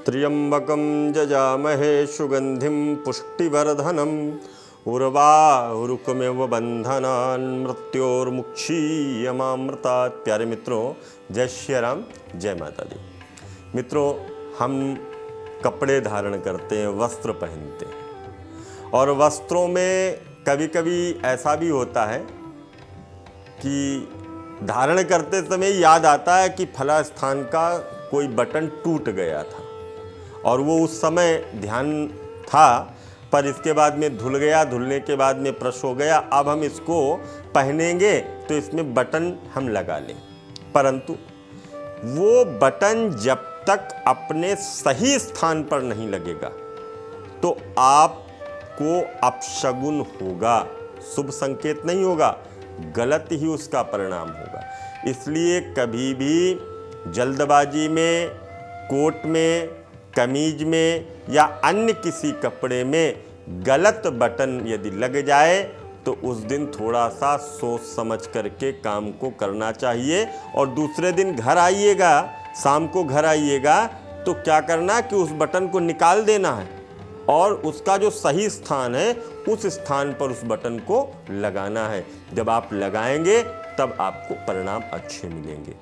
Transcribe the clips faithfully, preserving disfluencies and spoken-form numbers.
त्र्यंबकं जजामहे सुगंधिं पुष्टिवर्धनम् उर्वारुकमिव बंधनान् मृत्योर्मुक्षीयमामृतात्। प्यारे मित्रों, जय श्री राम, जय माता दी। मित्रों, हम कपड़े धारण करते हैं, वस्त्र पहनते हैं, और वस्त्रों में कभी कभी ऐसा भी होता है कि धारण करते समय याद आता है कि फला स्थान का कोई बटन टूट गया था और वो उस समय ध्यान था, पर इसके बाद में धुल गया, धुलने के बाद में प्रश हो गया। अब हम इसको पहनेंगे तो इसमें बटन हम लगा लें, परंतु वो बटन जब तक अपने सही स्थान पर नहीं लगेगा तो आपको अपशगुन होगा, शुभ संकेत नहीं होगा, गलत ही उसका परिणाम होगा। इसलिए कभी भी जल्दबाजी में, कोट में, कमीज में या अन्य किसी कपड़े में गलत बटन यदि लग जाए तो उस दिन थोड़ा सा सोच समझ करके काम को करना चाहिए। और दूसरे दिन घर आइएगा, शाम को घर आइएगा तो क्या करना कि उस बटन को निकाल देना है और उसका जो सही स्थान है उस स्थान पर उस बटन को लगाना है। जब आप लगाएंगे तब आपको परिणाम अच्छे मिलेंगे।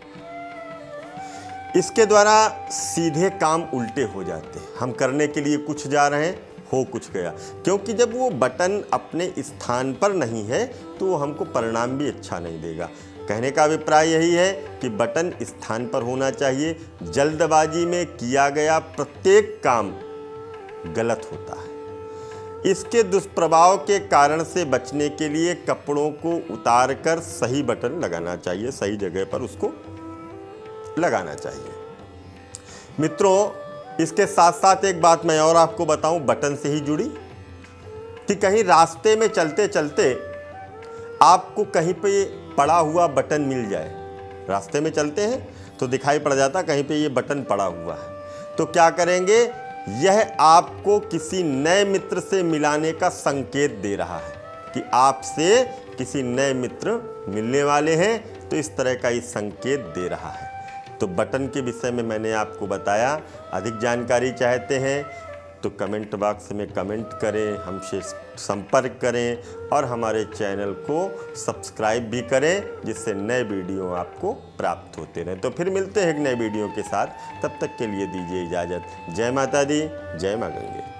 इसके द्वारा सीधे काम उल्टे हो जाते हैं। हम करने के लिए कुछ जा रहे हैं, हो कुछ गया, क्योंकि जब वो बटन अपने स्थान पर नहीं है तो वो हमको परिणाम भी अच्छा नहीं देगा। कहने का अभिप्राय यही है कि बटन स्थान पर होना चाहिए। जल्दबाजी में किया गया प्रत्येक काम गलत होता है। इसके दुष्प्रभाव के कारण से बचने के लिए कपड़ों को उतार कर सही बटन लगाना चाहिए, सही जगह पर उसको लगाना चाहिए। मित्रों, इसके साथ साथ एक बात मैं और आपको बताऊं बटन से ही जुड़ी, कि कहीं रास्ते में चलते चलते आपको कहीं पे पड़ा हुआ बटन मिल जाए। रास्ते में चलते हैं तो दिखाई पड़ जाता कहीं पे ये बटन पड़ा हुआ है, तो क्या करेंगे, यह आपको किसी नए मित्र से मिलाने का संकेत दे रहा है कि आपसे किसी नए मित्र मिलने वाले हैं, तो इस तरह का ये संकेत दे रहा है। तो बटन के विषय में मैंने आपको बताया। अधिक जानकारी चाहते हैं तो कमेंट बॉक्स में कमेंट करें, हमसे संपर्क करें और हमारे चैनल को सब्सक्राइब भी करें, जिससे नए वीडियो आपको प्राप्त होते रहें। तो फिर मिलते हैं एक नए वीडियो के साथ, तब तक के लिए दीजिए इजाज़त। जय माता दी, जय माँ गंगे।